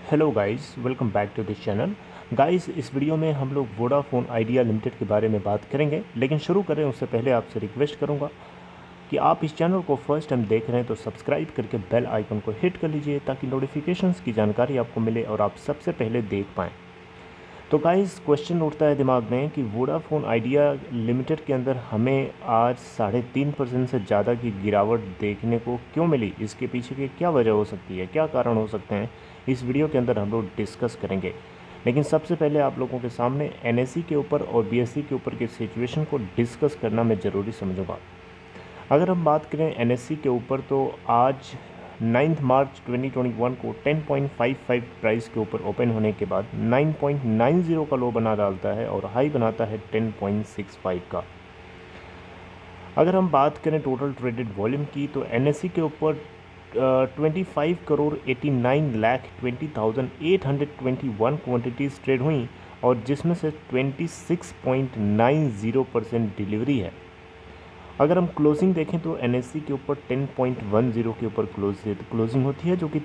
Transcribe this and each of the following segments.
Hello guys, welcome back to this channel. Guys, इस video में हम लोग वोडाफोन आइडिया लिमिटेड के बारे में बात करेंगे, लेकिन शुरू करें उससे पहले आपसे रिक्वेस्ट करूंगा कि आप इस चैनल को फर्स्ट टाइम देख रहे हैं तो सब्सक्राइब करके बेल आइकन को हिट कर लीजिए ताकि नोटिफिकेशंस की जानकारी आपको मिले और आप सबसे पहले देख पाएँ। तो गाइस, क्वेश्चन उठता है दिमाग में कि वोडाफोन आइडिया लिमिटेड के अंदर हमें आज 3.5% से ज़्यादा की गिरावट देखने को क्यों मिली। इसके पीछे की क्या वजह हो सकती है, क्या कारण हो सकते हैं, इस वीडियो के अंदर हम लोग डिस्कस करेंगे। लेकिन सबसे पहले आप लोगों के सामने एनएसई के ऊपर और बीएसई के ऊपर की सिचुएशन को डिस्कस करना मैं ज़रूरी समझूंगा। अगर हम बात करें एनएसई के ऊपर तो आज 9 मार्च 2021 को 10.55 प्राइस के ऊपर ओपन होने के बाद 9.90 का लो बना डालता है और हाई बनाता है 10.65 का। अगर हम बात करें टोटल ट्रेडेड वॉल्यूम की तो एनएसई के ऊपर 25,89,20,821 क्वांटिटीज़ ट्रेड हुई और जिसमें से 26.90% डिलीवरी है। अगर हम क्लोजिंग देखें तो एनएसई के ऊपर 10.10 के ऊपर क्लोजिंग होती है, जो कि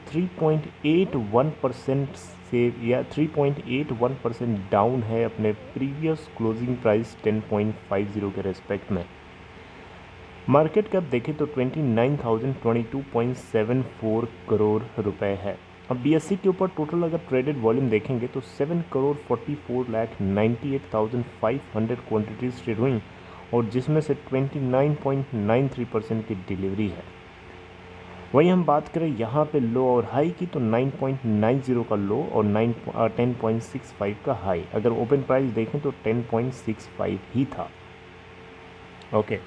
3.81% से या 3.81% डाउन है अपने प्रीवियस क्लोजिंग प्राइस 10.50 के रेस्पेक्ट में। मार्केट कैप देखें तो 29,022.74 करोड़ रुपए है। अब बीएसई के ऊपर टोटल अगर ट्रेडेड वॉल्यूम देखेंगे तो 7,44,98,500 क्वांटिटीज़ ट्रेड हुई और जिसमें से 29.93% की डिलीवरी है। वहीं हम बात करें यहाँ पे लो और हाई की तो 9.90 का लो और 10.65 का हाई। अगर ओपन प्राइस देखें तो 10.65 ही था। ओके,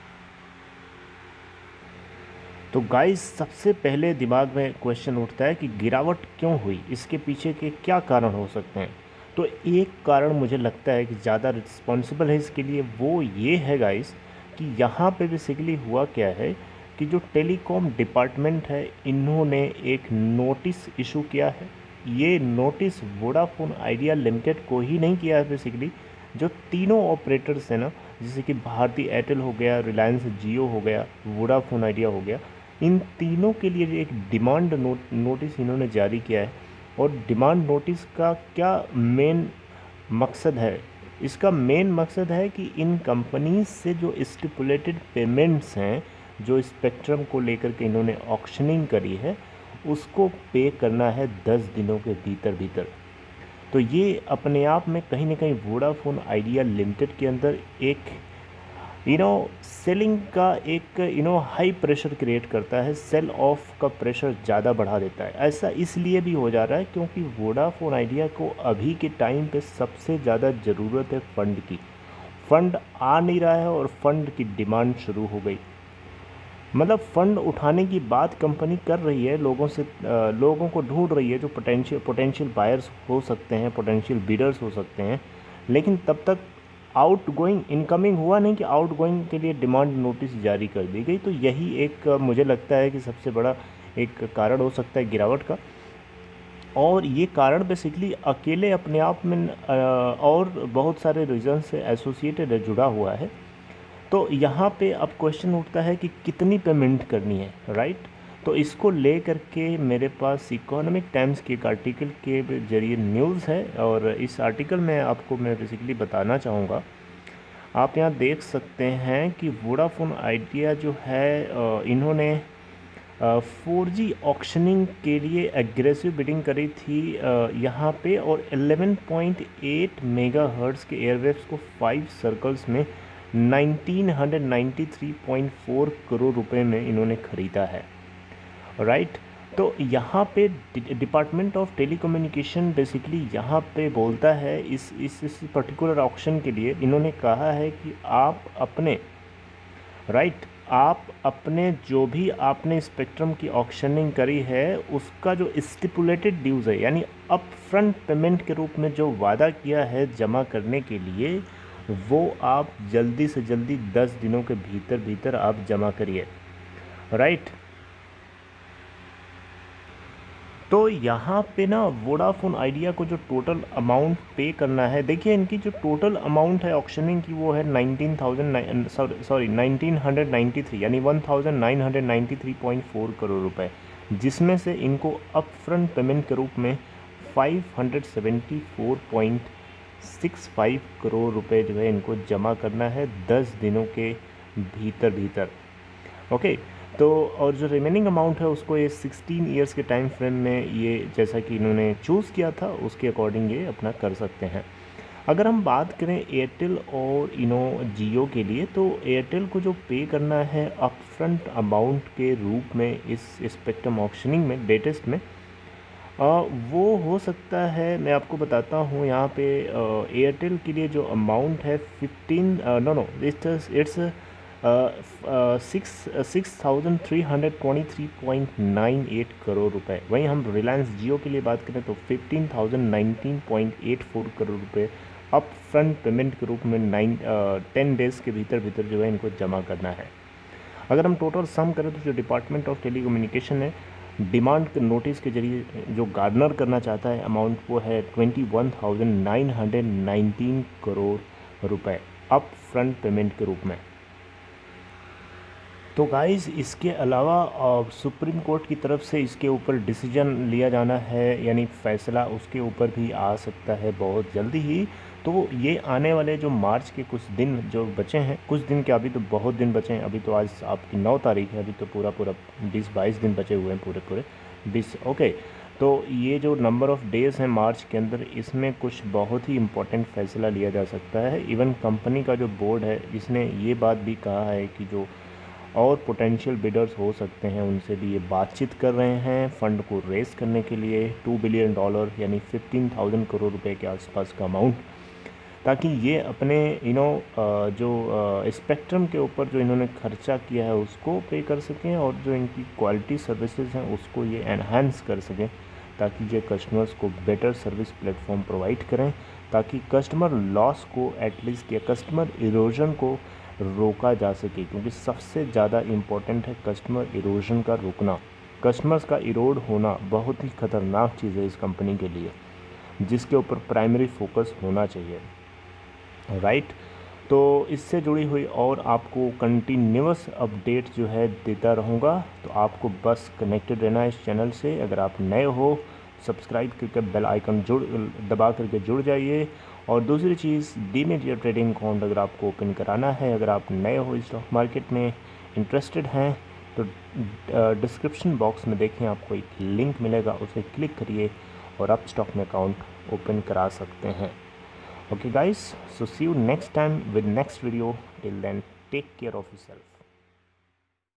तो गाइस, सबसे पहले दिमाग में क्वेश्चन उठता है कि गिरावट क्यों हुई, इसके पीछे के क्या कारण हो सकते हैं। तो एक कारण मुझे लगता है कि ज़्यादा रिस्पॉन्सिबल है इसके लिए, वो ये है गाइस कि यहाँ पे बेसिकली हुआ क्या है कि जो टेलीकॉम डिपार्टमेंट है इन्होंने एक नोटिस इशू किया है। ये नोटिस वोडाफोन आइडिया लिमिटेड को ही नहीं किया है, बेसिकली जो तीनों ऑपरेटर्स हैं ना, जैसे कि भारती एयरटेल हो गया, रिलायंस जियो हो गया, वोडाफोन आइडिया हो गया, इन तीनों के लिए एक डिमांड नोटिस इन्होंने जारी किया है। और डिमांड नोटिस का क्या मेन मकसद है? इसका मेन मकसद है कि इन कंपनीज से जो स्टिपुलेटेड पेमेंट्स हैं, जो स्पेक्ट्रम को लेकर के इन्होंने ऑक्शनिंग करी है, उसको पे करना है 10 दिनों के भीतर भीतर। तो ये अपने आप में कहीं ना कहीं वोडाफोन आइडिया लिमिटेड के अंदर एक सेलिंग का एक हाई प्रेशर क्रिएट करता है, सेल ऑफ का प्रेशर ज़्यादा बढ़ा देता है। ऐसा इसलिए भी हो जा रहा है क्योंकि वोडाफोन आइडिया को अभी के टाइम पे सबसे ज़्यादा ज़रूरत है फंड की। फंड आ नहीं रहा है और फंड की डिमांड शुरू हो गई। मतलब फंड उठाने की बात कंपनी कर रही है, लोगों को ढूंढ रही है जो पोटेंशियल बायर्स हो सकते हैं, पोटेंशियल बिडर्स हो सकते हैं, लेकिन तब तक आउटगोइंग इनकमिंग हुआ नहीं कि आउटगोइंग के लिए डिमांड नोटिस जारी कर दी गई। तो यही एक मुझे लगता है कि सबसे बड़ा एक कारण हो सकता है गिरावट का। और ये कारण बेसिकली अकेले अपने आप में और बहुत सारे रीजन से एसोसिएटेड है, जुड़ा हुआ है। तो यहाँ पे अब क्वेश्चन उठता है कि कितनी पेमेंट करनी है, राइट। तो इसको ले करके मेरे पास इकोनॉमिक टाइम्स के एक आर्टिकल के जरिए न्यूज़ है और इस आर्टिकल में आपको मैं बेसिकली बताना चाहूँगा। आप यहाँ देख सकते हैं कि वोडाफोन आइडिया जो है इन्होंने 4G ऑक्शनिंग के लिए एग्रेसिव बिडिंग करी थी यहाँ पे, और 11.8 मेगाहर्ट्ज़ के एयरवेव्स को 5 सर्कल्स में 1993.4 करोड़ रुपए में इन्होंने ख़रीदा है, राइट। तो यहाँ पे डिपार्टमेंट ऑफ टेलीकम्युनिकेशन बेसिकली यहाँ पे बोलता है इस पर्टिकुलर ऑक्शन के लिए इन्होंने कहा है कि आप अपने जो भी आपने स्पेक्ट्रम की ऑक्शनिंग करी है उसका जो स्टिपुलेटेड ड्यूज़ है, यानी अप फ्रंट पेमेंट के रूप में जो वादा किया है जमा करने के लिए, वो आप जल्दी से जल्दी 10 दिनों के भीतर भीतर आप जमा करिए, राइट। तो यहाँ पे ना वोडाफोन आइडिया को जो टोटल अमाउंट पे करना है, देखिए इनकी जो टोटल अमाउंट है ऑक्शनिंग की वो है 1993 यानी 1993.4 करोड़ रुपए, जिसमें से इनको अप फ्रंट पेमेंट के रूप में 574.65 करोड़ रुपए जो है इनको जमा करना है 10 दिनों के भीतर भीतर। ओके, तो और जो रिमेनिंग अमाउंट है उसको ये 16 ईयर्स के टाइम फ्रेम में, ये जैसा कि इन्होंने चूज़ किया था उसके अकॉर्डिंग ये अपना कर सकते हैं। अगर हम बात करें एयरटेल और जियो के लिए, तो एयरटेल को जो पे करना है अपफ्रंट अमाउंट के रूप में इस स्पेक्ट्रम ऑक्शनिंग में लेटेस्ट में, वो हो सकता है, मैं आपको बताता हूँ यहाँ पे। एयरटेल के लिए जो अमाउंट है 6,323.98 करोड़ रुपए। वहीं हम रिलायंस जियो के लिए बात करें तो 15,019.84 करोड़ रुपए अप फ्रंट पेमेंट के रूप में 10 डेज़ के भीतर भीतर जो है इनको जमा करना है। अगर हम टोटल सम करें तो जो डिपार्टमेंट ऑफ टेलीकम्युनिकेशन है डिमांड नोटिस के जरिए जो गार्नर करना चाहता है अमाउंट, वो है 21,919 करोड़ रुपए अप फ्रंट पेमेंट के रूप में। तो गाइस, इसके अलावा सुप्रीम कोर्ट की तरफ से इसके ऊपर डिसीजन लिया जाना है, यानी फैसला उसके ऊपर भी आ सकता है बहुत जल्दी ही। तो ये आने वाले जो मार्च के कुछ दिन जो बचे हैं, कुछ दिन के, अभी तो बहुत दिन बचे हैं, अभी तो आज आपकी 9 तारीख है, अभी तो पूरा 20-22 दिन बचे हुए हैं, पूरे 20। ओके, तो ये जो नंबर ऑफ़ डेज़ हैं मार्च के अंदर, इसमें कुछ बहुत ही इम्पोर्टेंट फैसला लिया जा सकता है। इवन कंपनी का जो बोर्ड है इसने ये बात भी कहा है कि जो और पोटेंशियल बिडर्स हो सकते हैं उनसे भी ये बातचीत कर रहे हैं फ़ंड को रेस करने के लिए, $2 बिलियन यानी 15,000 करोड़ रुपए के आसपास का अमाउंट, ताकि ये अपने जो स्पेक्ट्रम के ऊपर जो इन्होंने खर्चा किया है उसको पे कर सकें, और जो इनकी क्वालिटी सर्विसेज हैं उसको ये एनहांस कर सकें, ताकि ये कस्टमर्स को बेटर सर्विस प्लेटफॉर्म प्रोवाइड करें, ताकि कस्टमर लॉस को एटलीस्ट या कस्टमर इरोजन को रोका जा सके। क्योंकि सबसे ज़्यादा इम्पोर्टेंट है कस्टमर इरोजन का रुकना। कस्टमर्स का इरोड होना बहुत ही ख़तरनाक चीज़ है इस कंपनी के लिए, जिसके ऊपर प्राइमरी फोकस होना चाहिए, राइट। तो इससे जुड़ी हुई और आपको कंटिन्यूअस अपडेट जो है देता रहूँगा, तो आपको बस कनेक्टेड रहना है इस चैनल से। अगर आप नए हो, सब्सक्राइब करके बेल आइकन दबा करके जुड़ जाइए। और दूसरी चीज़, डीमेट ट्रेडिंग अकाउंट अगर आपको ओपन कराना है, अगर आप नए हो स्टॉक मार्केट में इंटरेस्टेड हैं, तो डिस्क्रिप्शन बॉक्स में देखें आपको एक लिंक मिलेगा, उसे क्लिक करिए और आप स्टॉक में अकाउंट ओपन करा सकते हैं। Okay guys, so see you next time with next video. Till then, take care of yourself.